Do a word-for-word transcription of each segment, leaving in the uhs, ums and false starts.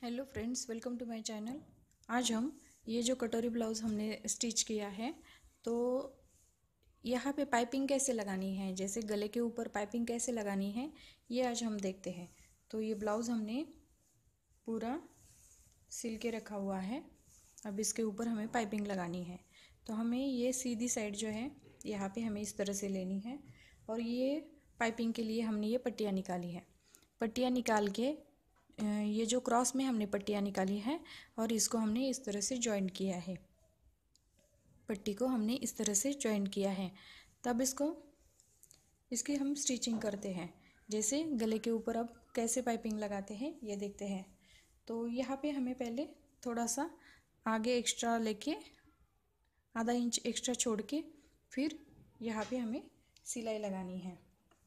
Hello friends, welcome to my channel. आज हम ये जो कटोरी ब्लाउज़ हमने स्टिच किया है, तो यहाँ पे पाइपिंग कैसे लगानी है, जैसे गले के ऊपर पाइपिंग कैसे लगानी है, ये आज हम देखते हैं। तो ये ब्लाउज़ हमने पूरा सिल के रखा हुआ है। अब इसके ऊपर हमें पाइपिंग लगानी है। तो हमें ये सीधी साइड जो है यहाँ पे हमें इस तरह से लेनी है, और ये पाइपिंग के लिए हमने ये पट्टियाँ निकाली है। पट्टियाँ निकाल के ये जो क्रॉस में हमने पट्टियाँ निकाली है और इसको हमने इस तरह से जॉइंट किया है। पट्टी को हमने इस तरह से जॉइंट किया है। तब इसको इसकी हम स्टिचिंग करते हैं। जैसे गले के ऊपर अब कैसे पाइपिंग लगाते हैं ये देखते हैं। तो यहाँ पे हमें पहले थोड़ा सा आगे एक्स्ट्रा लेके आधा इंच एक्स्ट्रा छोड़ के फिर यहाँ पे हमें सिलाई लगानी है।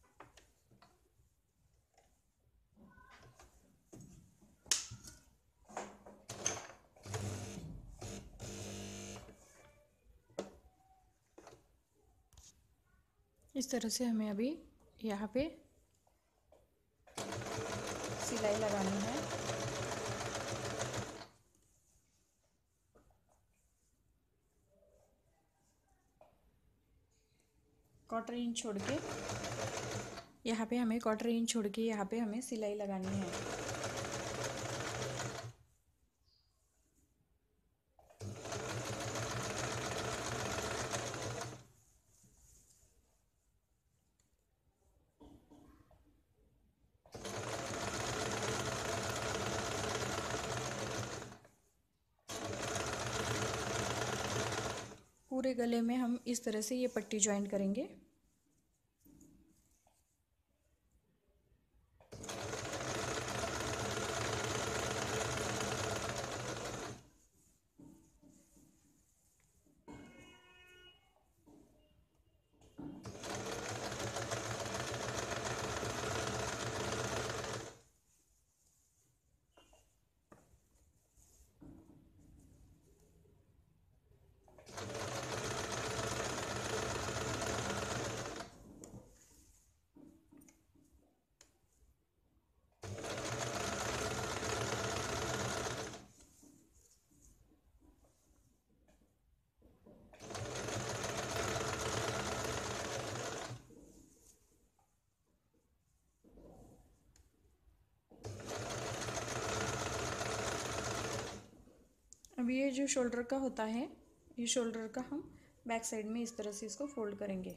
इस तरह से हमें अभी यहाँ पे सिलाई लगानी है। क्वार्टर इंच छोड़ के यहाँ पे हमें क्वार्टर इंच छोड़ के यहाँ पे हमें सिलाई लगानी है। पूरे गले में हम इस तरह से ये पट्टी ज्वाइंट करेंगे। अब ये जो शोल्डर का होता है, ये शोल्डर का हम बैक साइड में इस तरह से इसको फोल्ड करेंगे।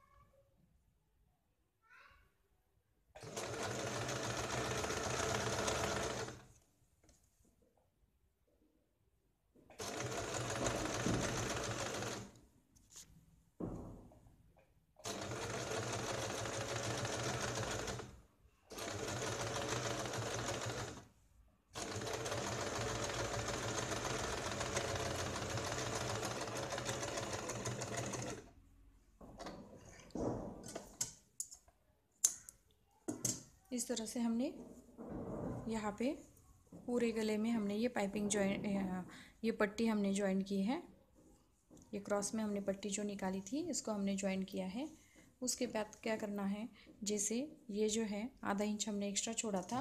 इस तरह से हमने यहाँ पे पूरे गले में हमने ये पाइपिंग जॉइन ये पट्टी हमने जॉइन की है। ये क्रॉस में हमने पट्टी जो निकाली थी इसको हमने जॉइन किया है। उसके बाद क्या करना है, जैसे ये जो है आधा इंच हमने एक्स्ट्रा छोड़ा था,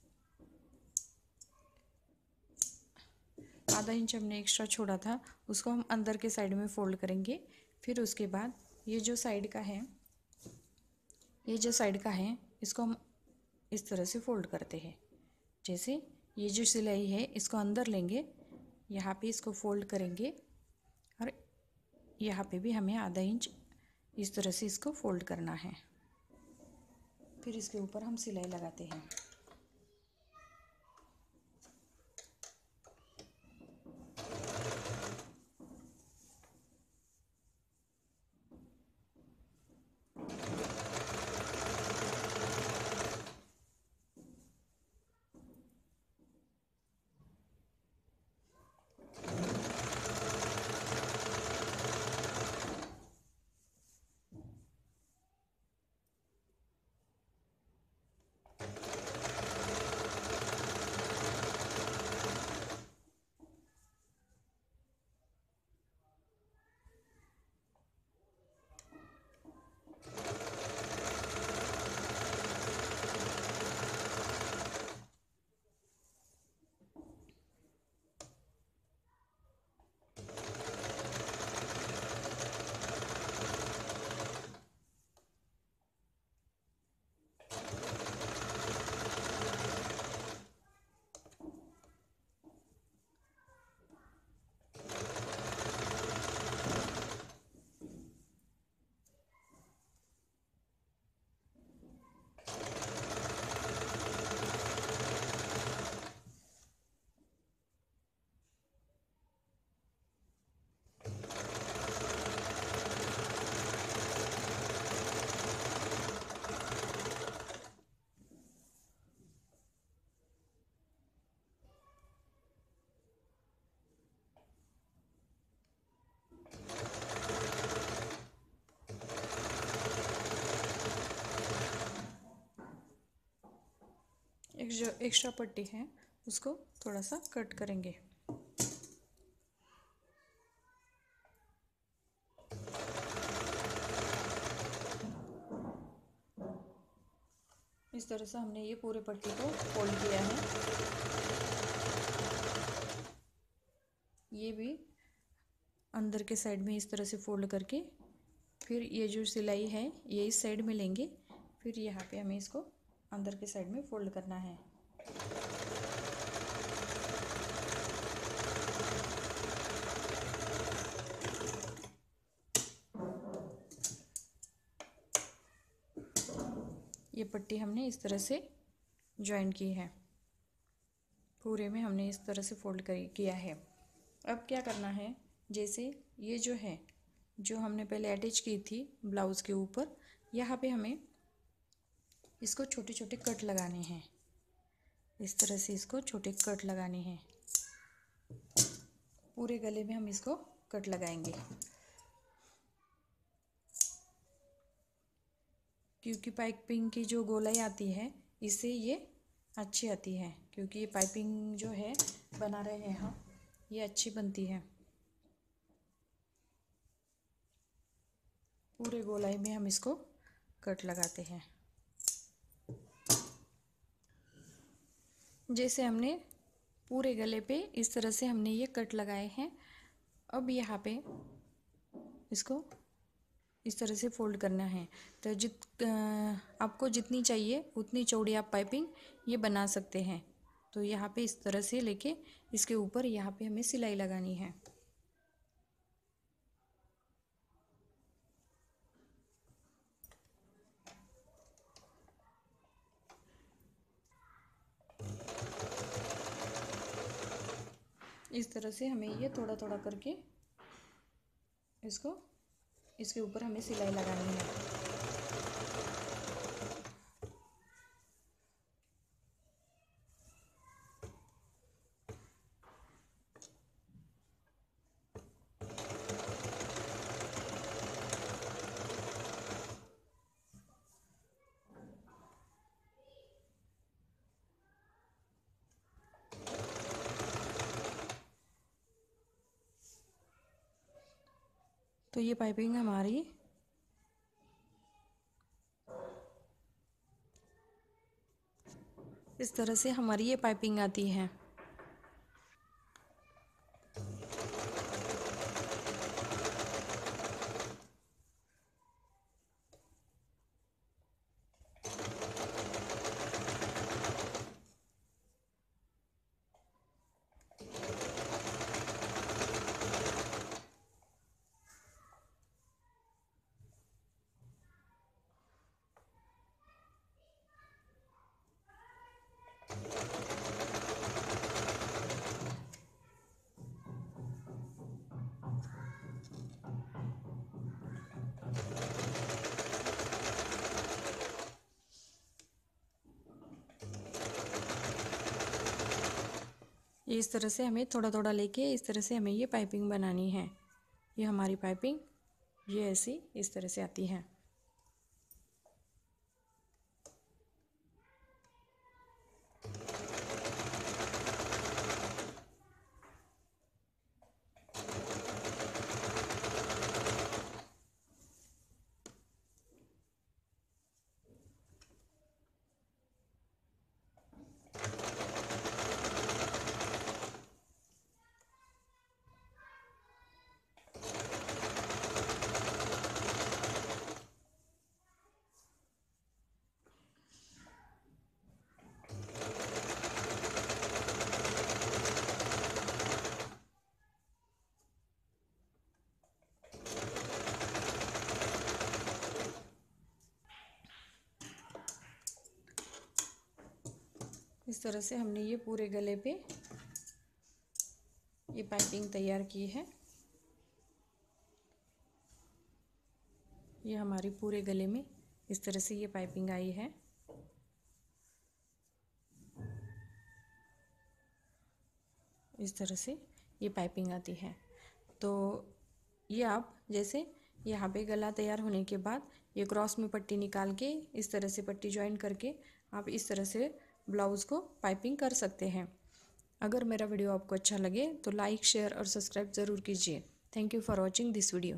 आधा इंच हमने एक्स्ट्रा छोड़ा था उसको हम अंदर के साइड में फोल्ड करेंगे। फिर उसके बाद ये जो साइड का है ये जो साइड का है इसको हम इस तरह से फोल्ड करते हैं। जैसे ये जो सिलाई है इसको अंदर लेंगे, यहाँ पे इसको फोल्ड करेंगे और यहाँ पे भी हमें आधा इंच इस तरह से इसको फोल्ड करना है। फिर इसके ऊपर हम सिलाई लगाते हैं। एक जो एक्स्ट्रा पट्टी है उसको थोड़ा सा कट करेंगे। इस तरह से हमने ये पूरे पट्टी को फोल्ड किया है। ये भी अंदर के साइड में इस तरह से फोल्ड करके फिर ये जो सिलाई है ये इस साइड में लेंगे, फिर यहाँ पे हमें इसको अंदर के साइड में फोल्ड करना है। ये पट्टी हमने इस तरह से जॉइन की है, पूरे में हमने इस तरह से फोल्ड कर किया है। अब क्या करना है, जैसे ये जो है जो हमने पहले अटैच की थी ब्लाउज़ के ऊपर, यहाँ पे हमें इसको छोटे छोटे कट लगाने हैं। इस तरह से इसको छोटे कट लगाने हैं। पूरे गले में हम इसको कट लगाएंगे, क्योंकि पाइपिंग की जो गोलाई आती है इससे ये अच्छी आती है, क्योंकि ये पाइपिंग जो है बना रहे हैं हम, ये अच्छी बनती है। पूरे गोलाई में हम इसको कट लगाते हैं। जैसे हमने पूरे गले पे इस तरह से हमने ये कट लगाए हैं। अब यहाँ पे इसको इस तरह से फोल्ड करना है। तो जित आपको जितनी चाहिए उतनी चौड़ी आप पाइपिंग ये बना सकते हैं। तो यहाँ पे इस तरह से लेके इसके ऊपर यहाँ पे हमें सिलाई लगानी है। इस तरह से हमें ये थोड़ा थोड़ा करके इसको इसके ऊपर हमें सिलाई लगानी है। तो ये पाइपिंग हमारी इस तरह से हमारी ये पाइपिंग आती है। ये इस तरह से हमें थोड़ा थोड़ा लेके इस तरह से हमें ये पाइपिंग बनानी है। ये हमारी पाइपिंग ये ऐसी इस तरह से आती है। इस तरह से हमने ये पूरे गले पे ये पाइपिंग तैयार की है। ये हमारी पूरे गले में इस तरह से ये पाइपिंग आई है। इस तरह से ये पाइपिंग आती है। तो ये आप जैसे यहाँ पे गला तैयार होने के बाद ये क्रॉस में पट्टी निकाल के इस तरह से पट्टी ज्वाइन करके आप इस तरह से ब्लाउज़ को पाइपिंग कर सकते हैं। अगर मेरा वीडियो आपको अच्छा लगे तो लाइक, शेयर और सब्सक्राइब ज़रूर कीजिए। Thank you for watching this video.